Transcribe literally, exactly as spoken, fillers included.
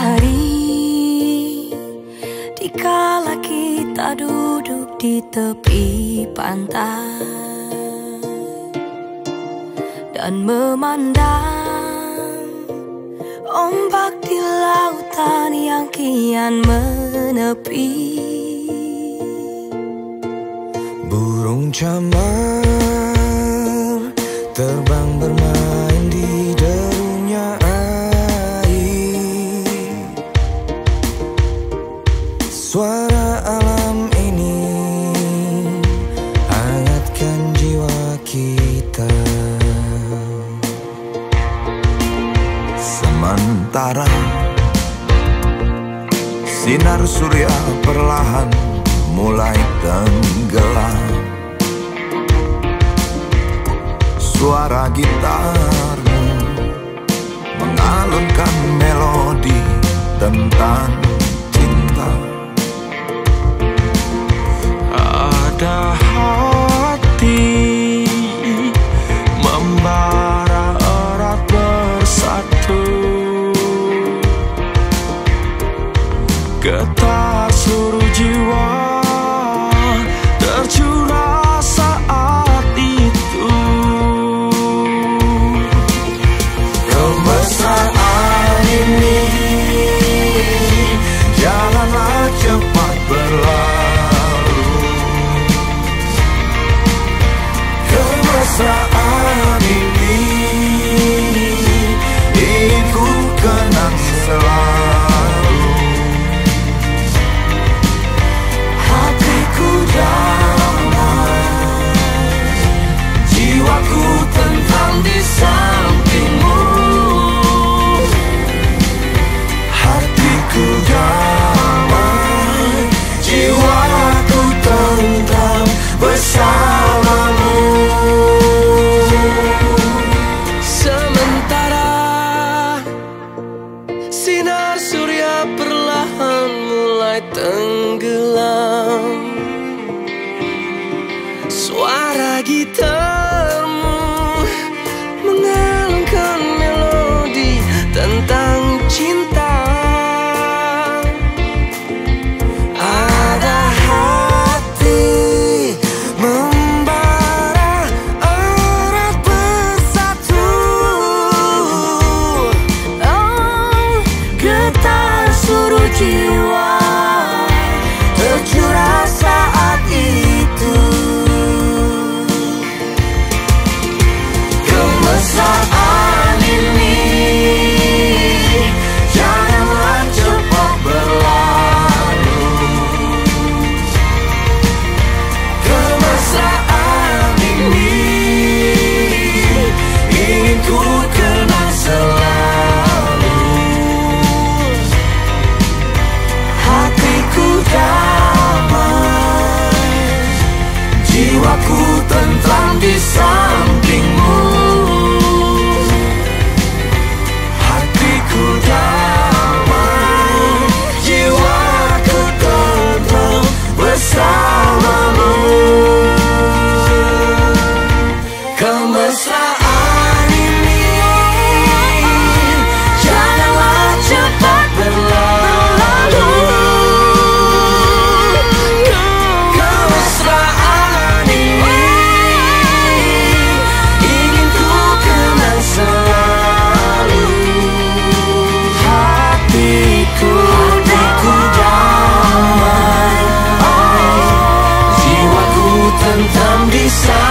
hari, dikala kita duduk di tepi pantai dan memandang ombak di lautan yang kian menepi. Burung camar terbang bermain di derunya air. Suara alam ini hangatkan jiwa kita. Sementara sinar surya perlahan mulai tenggelam, suara gitarmu mengalunkan melodi tentang cinta. Ada hati membara erat bersatu, getar seluruh jiwa tercurah saat itu. Kemesraan ini janganlah cepat berlalu. Kemesraan ini ingin ku kenang selalu. Hatiku damai, jiwaku tentram di sampingmu. Hatiku damai, jiwaku tentram bersamamu. Sementara sinar surya perlahan mulai tenggelam, suara gitarmu mengalunkan melodi tentang cinta. Ada hati membara erat bersatu, Oh, getar seluruh jiwa tercurah saat itu. kemesraan ini janganlah cepat berlalu. Kemesraan ini ingin ku kenang selalu. Hatiku damai, jiwaku tentram di sampingmu. Hatiku damai, jiwaku tentram bersamamu. Kemesraan ini janganlah cepat berlalu. Kemesraan ini ingin ku kenang selalu. Hatiku, hatiku damai, jiwaku tentram di sana.